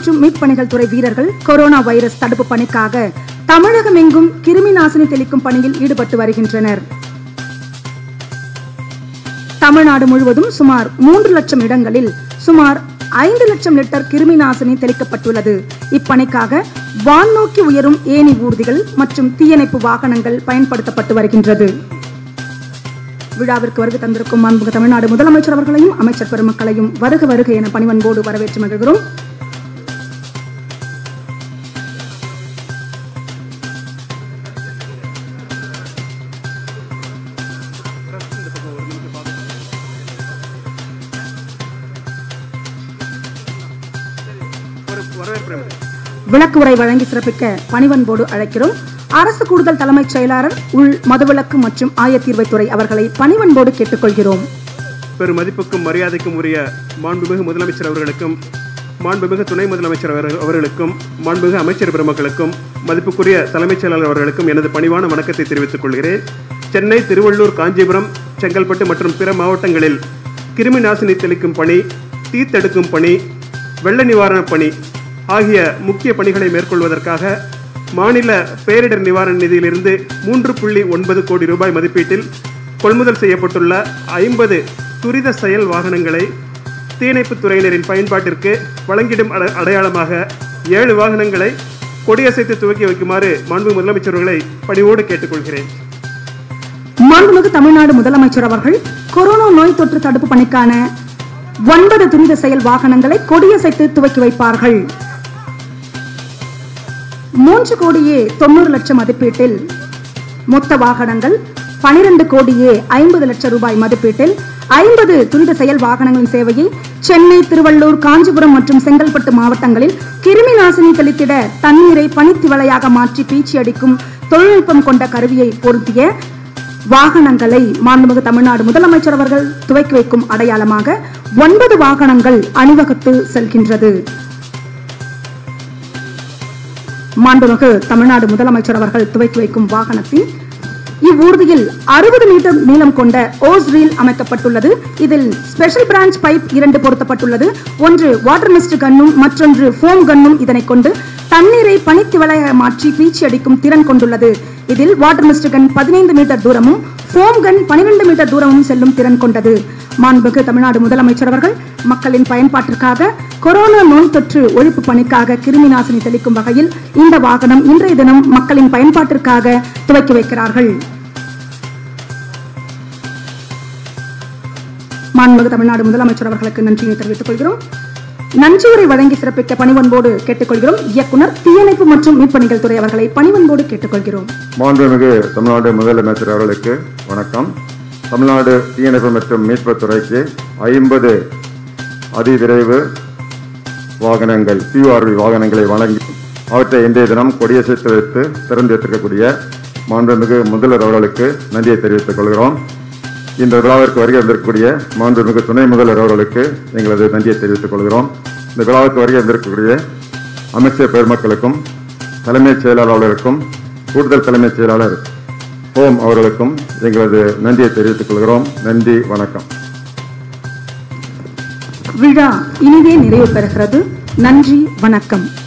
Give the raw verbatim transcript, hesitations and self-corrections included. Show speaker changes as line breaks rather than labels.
மற்றும் மீட்பணிகள் துறை வீரர்கள் கொரோனா வைரஸ் தடுப்பு பணிக்காக தமிழகம் எங்கும் கிருமி நாசினி தெளிக்கும் பணியில் ஈடுபட்டு வருகின்றனர். தமிழ்நாடு முழுவதும் சுமார் மூன்று லட்சம் இடங்களில் சுமார் ஐந்து லட்சம் லிட்டர் கிருமி நாசினி தெளிக்கப்பட்டுள்ளது. இப்பணிக்காக வான்நோக்கி உயரும் ஏணி ஊர்திகள் மற்றும் தீயணைப்பு வாகனங்கள் பயன்படுத்தப்பட்டு வருகின்றது. விழாவிற்கு வருகை தந்திருக்கும் மாண்புமிகு தமிழ்நாடு முதலமைச்சர் அவர்களையும் அமைச்சர் பெருமக்களையும் வருக வருக என பணிவன்போடு வரவேற்று மகிழ்கிறோம். விளக்கு உரை வழங்கி சிறப்பிக்க பணிவன்போடு அழைக்கிறோம். அரசு கூடுதல் தலைமைச் செயலாளர் உள் மதுவிலக்கு மற்றும் ஆயத்தீர்வைத்துறை அவர்களை பணிவன்போடு கேட்டுக்கொள்கிறோம்.
பெருமதிப்புக்கும் மரியாதைக்கும் உரிய மாண்புமிகு முதலமைச்சர் அவர்களுக்கும் மாண்புமிகு துணை முதலமைச்சர் அவர்களுக்கும் மாண்புமிகு அமைச்சர் பெருமக்களுக்கும் மதிப்புக்குரிய தலைமைச் செயலாளர் அவர்களுக்கும் எனது பணிவான வணக்கத்தை தெரிவித்துக் கொள்கிறேன். சென்னை, திருவள்ளூர், காஞ்சிபுரம், செங்கல்பட்டு மற்றும் பிற மாவட்டங்களில் கிருமி நாசினி தெளிக்கும் பணி, தீ தடுக்கும் பணி, வெள்ள நிவாரணப் பணி ஆகிய முக்கிய பணிகளை மேற்கொள்வதற்காக மாநில பேரிடர் நிவாரண நிதியிலிருந்து மூன்று புள்ளி ஒன்பது கோடி ரூபாய் மதிப்பீட்டில் கொள்முதல் செய்யப்பட்டுள்ள ஐம்பது துரித செயல் வாகனங்களை தீயணைப்புத் துறையினரின் பயன்பாட்டிற்கு வழங்கிடும் அடையாளமாக ஏழு வாகனங்களை கொடியசைத்து துவக்கி வைக்குமாறு மாண்பு முதலமைச்சர்களை பணிவோடு கேட்டுக்கொள்கிறேன்.
மாண்புமிகு தமிழ்நாடு முதலமைச்சர் அவர்கள் கொரோனா நோய் தொற்று தடுப்பு பணிக்கான ஒன்பது துரித செயல் வாகனங்களை கொடியசைத்து துவக்கி வைப்பார்கள். மூன்று கோடியே தொண்ணூறு லட்சம் மதிப்பீட்டில் மொத்த வாகனங்கள் பனிரெண்டு கோடியே ஐம்பது லட்சம் ரூபாய் மதிப்பீட்டில் ஐம்பது துரித செயல் வாகனங்களின் சேவையை சென்னை, திருவள்ளூர், காஞ்சிபுரம் மற்றும் செங்கல்பட்டு மாவட்டங்களில் கிருமி நாசினி தெளித்திட தண்ணீரை பனித்திவலையாக மாற்றி பீச்சி அடிக்கும் தொழில்நுட்பம் கொண்ட கருவியை பொருத்திய வாகனங்களை மாண்புமிகு தமிழ்நாடு முதலமைச்சர் அவர்கள் துவக்கி வைக்கும் அடையாளமாக ஒன்பது வாகனங்கள் அணிவகுத்து செல்கின்றது. மாண்புமிகு தமிழ்நாடு முதலமைச்சர் அவர்கள் துவக்கி வைக்கும் வாகனத்தின் இவ்வூர்தியில் அறுபது மீட்டர் நீளம் கொண்ட ஓஸ் ரீல் அமைக்கப்பட்டுள்ளது. இதில் ஸ்பெஷல் பிரான்ச் பைப் இரண்டு பொருத்தப்பட்டுள்ளது. ஒன்று வாட்டர் மிஸ்ட் கன்னும் மற்றொன்று ஃபோம் கன்னும் இதனை கொண்டு தண்ணீரை பனித்திவலையாக மாற்றி பீச்சி அடிக்கும் திறன் கொண்டுள்ளது. இதில் வாட்டர் மிஸ்ட் கன் பதினைந்து மீட்டர் தூரமும் ஃபோம் கன் பனிரெண்டு மீட்டர் தூரமும் செல்லும் திறன் கொண்டது. மாண்புமிகு தமிழ்நாடு முதலமைச்சர் அவர்கள் மக்களின் பயன்பாட்டிற்காக கொரோனா நோய் தொற்று ஒழிப்பு பணிக்காக கிருமி நாசினி தெளிக்கும் வகையில் இந்த வாகனம் இன்றைய தினம் மக்களின் பயன்பாட்டிற்காக துவக்கி வைக்கிறார்கள். மாண்புமிகு தமிழ்நாடு முதலமைச்சர் அவர்களுக்கு நன்றியை தெரிவித்துக் கொள்கிறோம். நன்றியுரை வழங்கி சிறப்பிக்க பணிவன்போடு கேட்டுக்கொள்கிறோம். இயக்குனர், தீயணைப்பு மற்றும் மீட்பணிகள் துறை அவர்களை பணிவன்போடு கேட்டுக்கொள்கிறோம்.
மாண்புமிகு தமிழ்நாடு முதலமைச்சர் அவர்களுக்கு வணக்கம். தமிழ்நாடு தீயணைப்பு மற்றும் மீட்பு துறைக்கு ஐம்பது அதிவிரைவு வாகனங்கள் பியூஆர்வி வாகனங்களை வழங்கி அவற்றை இன்றைய தினம் கொடியசைத்து வைத்து திறந்து வைத்திருக்கக்கூடிய மாண்புமிகு முதல்வர் அவர்களுக்கு நன்றியை தெரிவித்துக் கொள்கிறோம். இந்த விழாவிற்கு வருகை வந்திருக்கக்கூடிய மாண்புமிகு துணை முதல்வர் அவர்களுக்கு எங்களது நன்றியை தெரிவித்துக் கொள்கிறோம். இந்த விழாவிற்கு வருகை வந்திருக்கக்கூடிய அமைச்சர் பெருமக்களுக்கும் தலைமைச் செயலாளர்களுக்கும் கூடுதல் தலைமைச் செயலாளர் ஹோம் அவர்களுக்கும் எங்களது நன்றியை தெரிவித்துக் கொள்கிறோம். நன்றி, வணக்கம்.
விழா இனிதே நிறைவு பெறுகிறது. நன்றி, வணக்கம்.